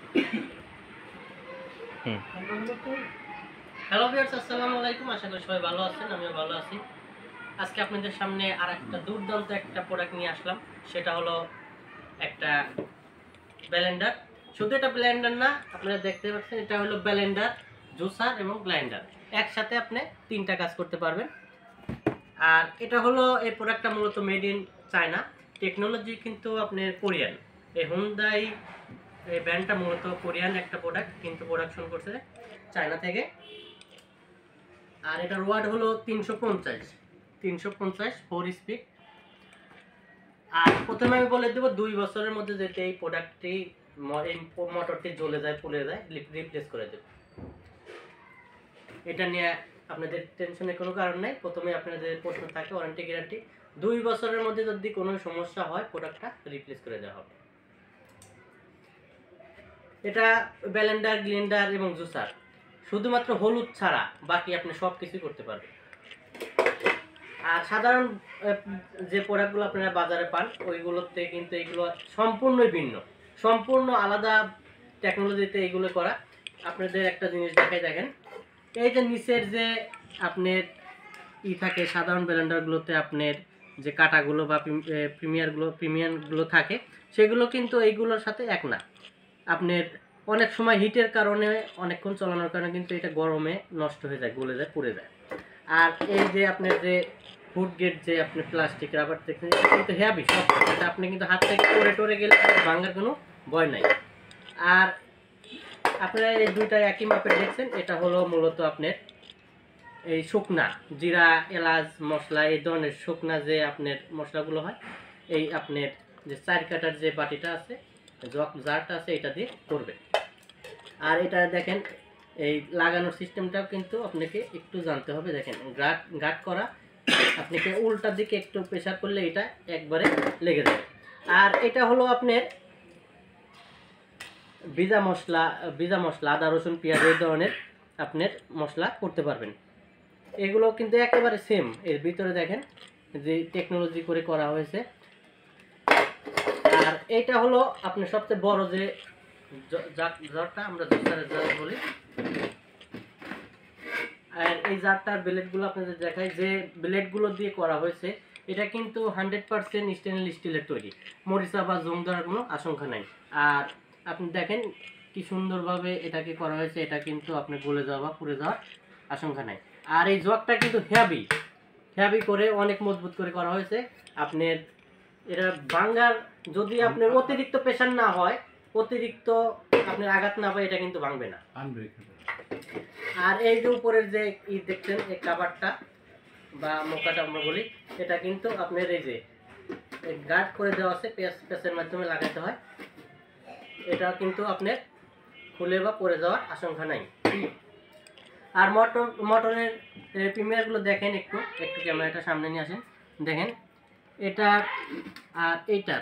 Hello viewers, আসসালামু আলাইকুম। আশা করি সবাই ভালো আছেন, আমিও ভালো আছি। আজকে আপনাদের সামনে আর একটা দুর্দান্ত একটা প্রোডাক্ট নিয়ে আসলাম। সেটা হলো একটা ব্লেন্ডার। শুধু এটা ব্লেন্ডার না, আপনারা দেখতে পাচ্ছেন এটা হলো ব্লেন্ডার, জুসার এবং ব্লেন্ডার। একসাথে আপনি তিনটা কাজ করতে পারবেন। আর এটা হলো এই প্রোডাক্টটা মূলত মেড ইন চায়না। টেকনোলজি কিন্তু আপনার কোরিয়ান। এই হুন্ডাই এই ব্র্যান্ডটা মূলত কোরিয়ান একটা প্রোডাক্ট, কিন্তু প্রোডাকশন করছে চায়না থেকে। আর এটার ওয়াট হলো 350 4 স্পিড। আর প্রথমে আমি বলে দেবো 2 বছরের মধ্যে যাতে এই প্রোডাক্টটি এই মোটরটি জ্বলে যায়, পুড়ে যায়, রিপ্লেস করে দেব। এটা নিয়ে আপনাদের টেনশনের কোনো কারণ নেই। প্রথমে আপনাদের প্রশ্ন থাকে ওয়ারেন্টি গ্যারান্টি। 2 বছরের মধ্যে যদি কোনো সমস্যা হয় প্রোডাক্টটা রিপ্লেস করে দেওয়া হবে। এটা ব্লেন্ডার, গ্লিন্ডার এবং জুসার, শুধুমাত্র হলুদ ছাড়া বাকি আপনি সব কিছুই করতে পারবেন। আর সাধারণ যে প্রোডাক্টগুলো আপনারা বাজারে পান ওইগুলোতে কিন্তু এগুলো সম্পূর্ণই ভিন্ন, সম্পূর্ণ আলাদা টেকনোলজিতে এগুলো করা। আপনাদের একটা জিনিস দেখাই, দেখেন এই যে নিচের যে আপনার থাকে সাধারণ ব্লেন্ডারগুলোতে আপনার যে কাটাগুলো বা প্রিমিয়ামগুলো থাকে, সেগুলো কিন্তু এইগুলোর সাথে এক না। আপনার অনেক সময় হিটের কারণে অনেকক্ষণ চালানোর কারণে কিন্তু এটা গরমে নষ্ট হয়ে যায়, গলে যায়, পুড়ে যায়। আর এই যে আপনার যে ফুড গেট যে আপনি প্লাস্টিক রাবার দেখছেন, এটা কিন্তু হেভি সব, এটা আপনি কিন্তু হাত থেকে টরে গেলে ভাঙার কোনো ভয় নাই। আর আপনারা এই দুইটা একই মাপের দেখছেন, এটা হলো মূলত আপনার এই শুকনা জিরা, এলাচ মশলা, এই ধরনের শুকনা যে আপনার মশলাগুলো হয়, এই আপনার যে 4 কাটার যে বাটিটা আছে, জারটা আছে, এটা দিয়ে করবে। আর এটা দেখেন এই লাগানোর সিস্টেমটাও কিন্তু আপনাকে একটু জানতে হবে। দেখেন গার্ড করা, আপনাকে উল্টা দিকে একটু প্রেসার করলে এটা একবারে লেগে যাবে। আর এটা হলো আপনার ভিজা মশলা আদা রসুন পেঁয়াজ এই ধরনের আপনার মশলা করতে পারবেন। এগুলো কিন্তু একেবারে সেম, এর ভিতরে দেখেন যে টেকনোলজি করে করা হয়েছে। আর এইটা হলো আপনার সবচেয়ে বড় যে জারটা আমরা জুসারের জার বলি। আর এই জারটার ব্লেডগুলো আপনাদের দেখাই, যে ব্লেডগুলো দিয়ে করা হয়েছে এটা কিন্তু 100% স্টেনলেস স্টিলের তৈরি, মরিচা বা জং ধরার কোনো আশঙ্কা নাই। আর আপনি দেখেন কি সুন্দরভাবে এটাকে করা হয়েছে, এটা কিন্তু আপনার গলে যাওয়া বা পুড়ে যাওয়ার আশঙ্কা নাই। আর এই জগটা কিন্তু হেভি করে অনেক মজবুত করে করা হয়েছে। আপনার এটা ভাঙার যদি আপনার অতিরিক্ত প্রেশার না হয়, অতিরিক্ত আপনার আঘাত না পায়, এটা কিন্তু ভাঙবে না। আর এই যে উপরের যে দেখছেন এই কাভারটা বা মোকাটা আমরা বলি, এটা কিন্তু আপনার এই যে গার্ড করে দেওয়া আছে, পেঁচের মাধ্যমে লাগাতে হয়। এটা কিন্তু আপনার খুলে বা পড়ে যাওয়ার আশঙ্কা নাই। আর মোটরের প্রিমিয়ারগুলো দেখেন, একটু ক্যামেরাটা সামনে নিয়ে আসেন, দেখেন এটা আর এইটার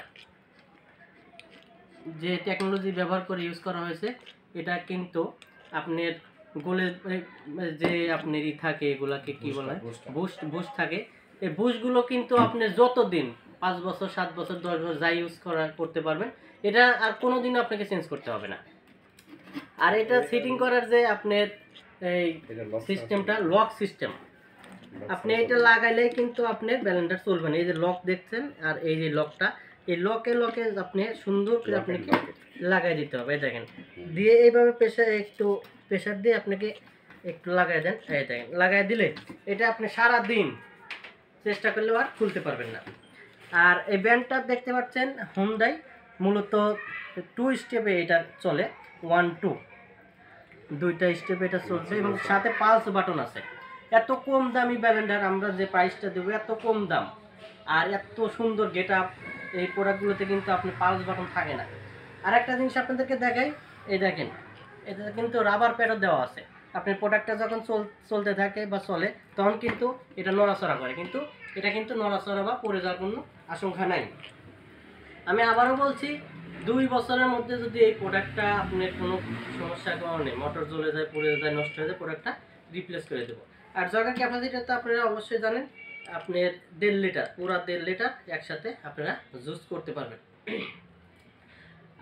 যে টেকনোলজি ব্যবহার করে ইউজ করা হয়েছে, এটা কিন্তু আপনার গোলে যে আপনার থাকে, এগুলাকে কি বলা হয়, বুস্ট থাকে। এই বুস্টগুলো কিন্তু আপনার যতদিন 5 বছর 7 বছর 10 বছর যাই ইউজ করতে পারবেন, এটা আর কোনো দিনও আপনাকে চেঞ্জ করতে হবে না। আর এটা সিটিং করার যে আপনার এই সিস্টেমটা লক সিস্টেম, আপনি এটা লাগাইলেই কিন্তু আপনার ব্লেন্ডার চলবে না। এই যে লক দেখছেন, আর এই যে লকটা, এই লকে আপনি সুন্দর করে আপনাকে লাগাই দিতে হবে। দেখেন দিয়ে এইভাবে একটু প্রেশার দিয়ে আপনাকে একটু লাগাই দেন। এই দেখেন লাগাই দিলে এটা আপনি সারা দিন চেষ্টা করলেও আর খুলতে পারবেন না। আর এই ব্যান্ডটা দেখতে পাচ্ছেন হুন্ডাই, মূলত 2 স্টেপে এটা চলে, 1 2 দুইটা স্টেপে এটা চলছে, এবং সাথে পালস বাটন আছে। এত কম দামি ব্লেন্ডার আমরা যে প্রাইসটা দেবো, এত কম দাম আর এত সুন্দর গেট আপ, এই প্রোডাক্টগুলোতে কিন্তু আপনি পালস বাটন থাকে না। আর একটা জিনিস আপনাদেরকে দেখাই, এই দেখেন এটা কিন্তু রাবার প্যাডও দেওয়া আছে। আপনার প্রোডাক্টটা যখন চলতে থাকে বা চলে, তখন কিন্তু এটা নড়াচড়া করে, কিন্তু এটা কিন্তু নড়াচড়া বা পড়ে যাওয়ার কোনো আশঙ্কা নাই। আমি আবারও বলছি, 2 বছরের মধ্যে যদি এই প্রোডাক্টটা আপনার কোনো সমস্যার কারণে মোটর জ্বলে যায়, পুড়ে যায়, নষ্ট হয়ে যায়, প্রোডাক্টটা রিপ্লেস করে দেবো। আর জায়গার ক্যাপাসিটি তো আপনারা অবশ্যই জানেন, আপনার 1.5 লিটার, পুরা 1.5 লিটার একসাথে আপনারা জুস করতে পারবেন।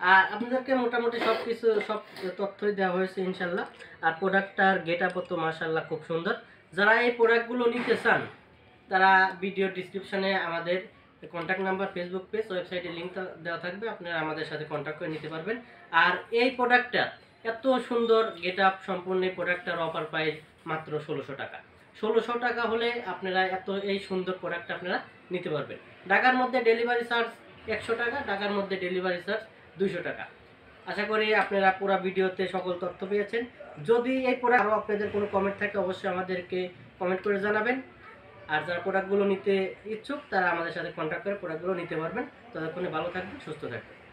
আর আপনাদেরকে মোটামুটি সব তথ্যই দেওয়া হয়েছে ইনশাল্লাহ। আর প্রোডাক্টটার গেট আপ তো মাশাল্লাহ খুব সুন্দর। যারা এই প্রোডাক্টগুলো নিতে চান তারা ভিডিও ডিসক্রিপশনে আমাদের কন্ট্যাক্ট নাম্বার, ফেসবুক পেজ, ওয়েবসাইটের লিঙ্ক দেওয়া থাকবে, আপনারা আমাদের সাথে কন্ট্যাক্ট করে নিতে পারবেন। আর এই প্রোডাক্টটা এত সুন্দর গেট আপ সম্পূর্ণ এই প্রোডাক্টটার অফার প্রাইস মাত্র 1600 টাকা। 1600 টাকা হলে আপনারা এই সুন্দর প্রোডাক্টটা আপনারা নিতে পারবেন। ঢাকার মধ্যে ডেলিভারি চার্জ 100 টাকা, ঢাকার মধ্যে ডেলিভারি চার্জ 200 টাকা। আশা করি আপনারা পুরো ভিডিওতে সকল তথ্য পেয়েছেন। যদি এই প্রোডাক্ট আরও আপনাদের কোনো কমেন্ট থাকে অবশ্যই আমাদেরকে কমেন্ট করে জানাবেন। আর যারা প্রোডাক্টগুলো নিতে ইচ্ছুক তারা আমাদের সাথে কন্ট্যাক্ট করে প্রোডাক্টগুলো নিতে পারবেন। ততক্ষণে ভালো থাকবেন, সুস্থ থাকবেন।